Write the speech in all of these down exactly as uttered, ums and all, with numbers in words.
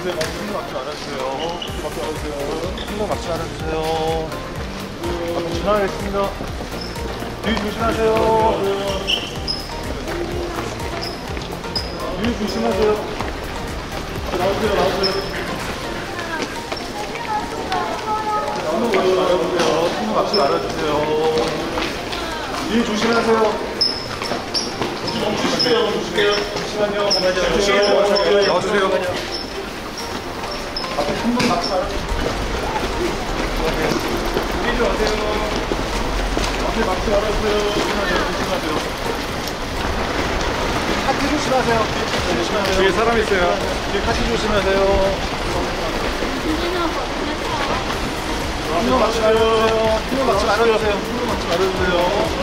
알아주세요. 승무 막지 말아주세요. 막지 말아주세요. 승무 막지 말아주세요. 앞에 지나가겠습니다. 뒤 조심하세요. 뒤 조심하세요. 나오세요, 나오세요. 승무 막지 말아주세요. 승무 막지 말아주세요. 뒤 조심하세요. 멈추실게요, 멈추실게요. 잠시만요. 잠시만요. 나와주세요. 앞에 한 번 막지 말아주세요. 이리 와세요. 앞에 막지 말아주세요. 조심하세요, 조심하세요. 카트 조심하세요. 조심하세요. 뒤에 사람 있어요. 뒤에 카트 조심하세요. 한 번 막지 말아주세요. 한 번 막지 말아주세요. 한 번 막지 말아주세요.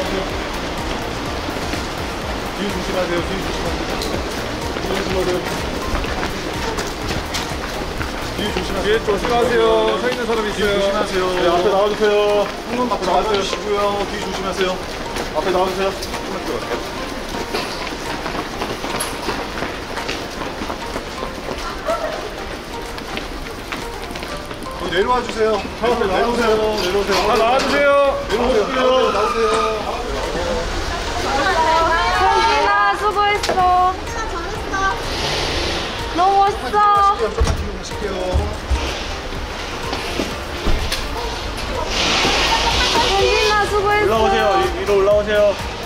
뒤 조심하세요. 뒤 조심하세요. 뒤 조심하세요. 뒤 조심하세요. 뒤에 조심하세요. 서 있는 사람 있어요. 뒤 조심하세요. 네, 앞에 나와주세요. 한번 앞에 나와주시고요. 뒤 조심하세요. 앞에 나와주세요. 조금만 들어갈게요. 내려와 주세요. 앞에 내려오세요. 내려오세요. 아, 나와주세요. 내려오세요. 나오세요. 나오세요. 수고했어. 너무 멋있어. 조금만 뒤로 가실게요. 현진아 수고했어. 올라오세요. 위로 올라오세요.